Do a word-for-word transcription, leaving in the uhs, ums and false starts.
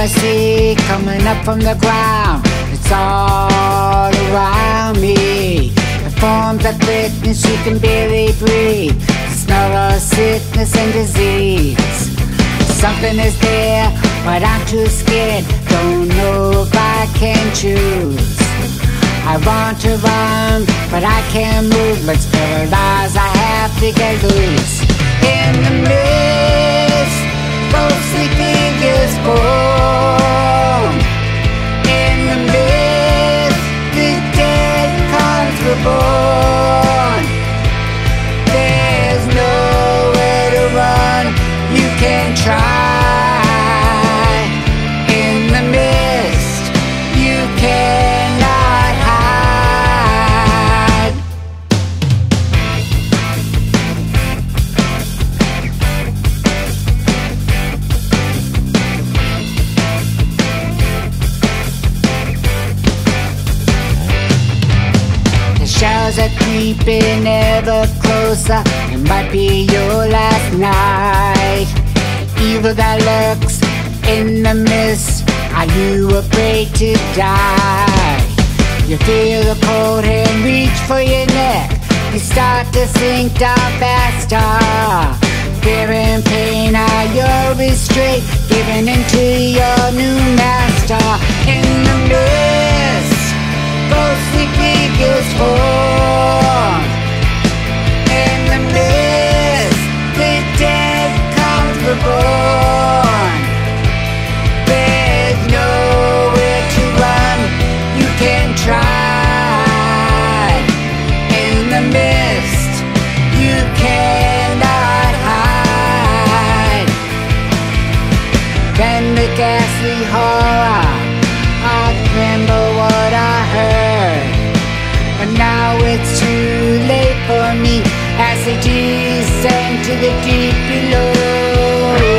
I see coming up from the ground. It's all around me. It forms a thickness you can barely breathe. The smell of sickness and disease. Something is there, but I'm too scared. Don't know if I can choose. I want to run, but I can't move. Let's paralyze, I have to get loose. In the mist, ghostly figures born. In the mist, the dead comes reborn. There's nowhere to run, you can try. In the mist, you cannot hide. The shadows are creeping ever closer. It might be your last night. Evil that lurks in the mist. Are you afraid to die? You feel the cold hand reach for your neck. You start to sink down faster. Fear and pain are your restraint, giving into your new master. In the mist, ghostly figures form. In the mist, the dead comes reborn. There's nowhere to run, you can try. In the mist, you cannot hide. Then the ghastly horror, I remember what I heard. But now it's too late for me as I descend to the deep below.